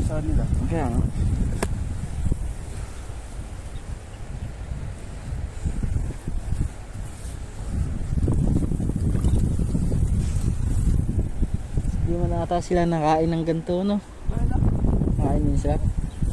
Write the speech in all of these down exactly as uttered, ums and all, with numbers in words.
sa kanila. Kaya nga. Hindi mo na ata sila nakain ng ganito, no? Nakain din sila.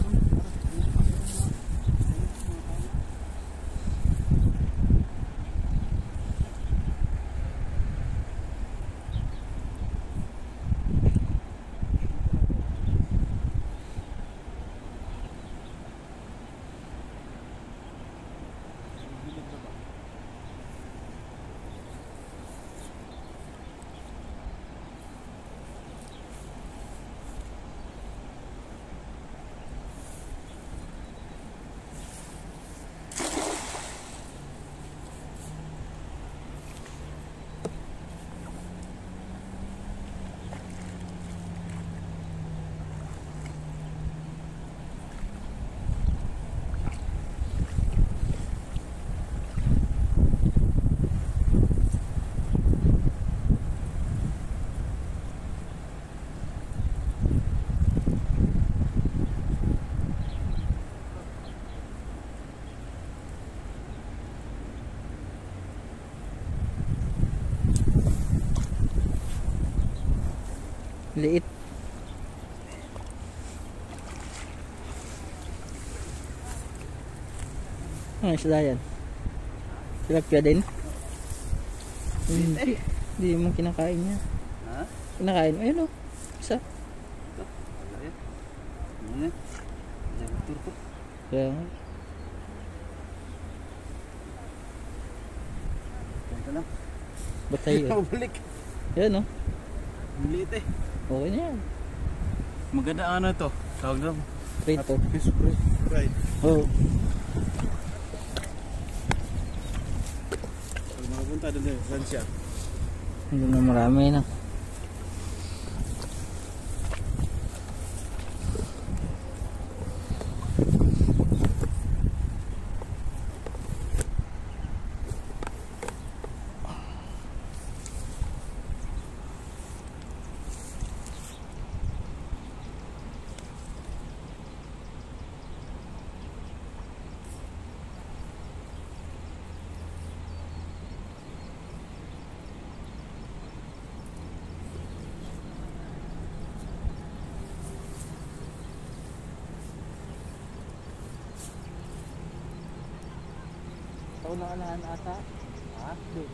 Liit. Ano isda yan? Tilapia din? Hindi. Hindi mo kinakain niya. Ha? Kinakain mo. Ayun o. Isa. Ito. Wala yan. Ano yan? Jangan turko. Kaya nga. Ganito lang. Ba't tayo? Balik. Yan o. Maliit eh. Okay na yan. Maganda ano to? Tawag lang. Prito. Fish fry. Right. Oo. Pag makapunta doon eh. Saan siya? Hindi na marami na. Ikaw na alahan ata. Ha? Doon.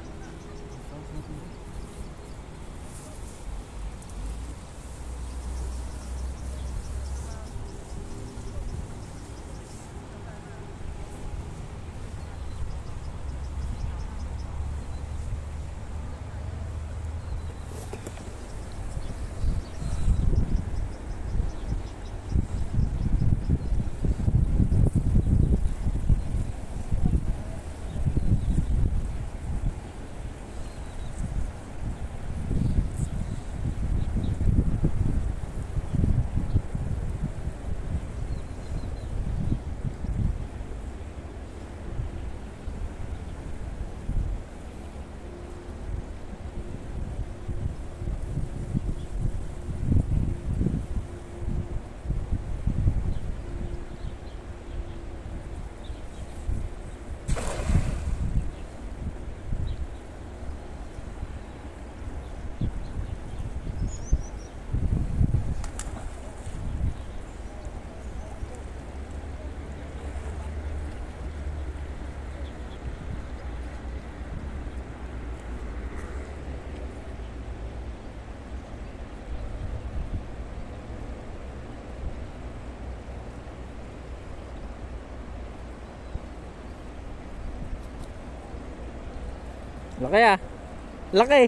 Laki ah. Laki.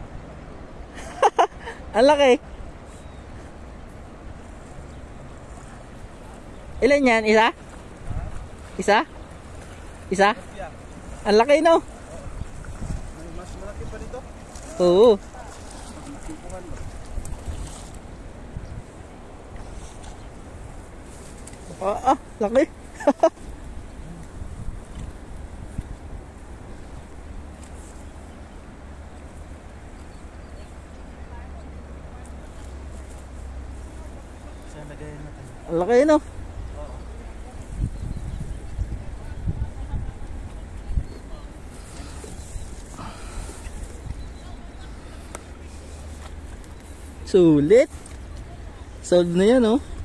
Ang laki. Ilan yan? Isa? Isa? Isa? Ang laki no? Mas malaki pa dito? Oo. Ah, ah, laki. lagayan natin. Ang laki no? Oo. Sulit. Sold na yan oh.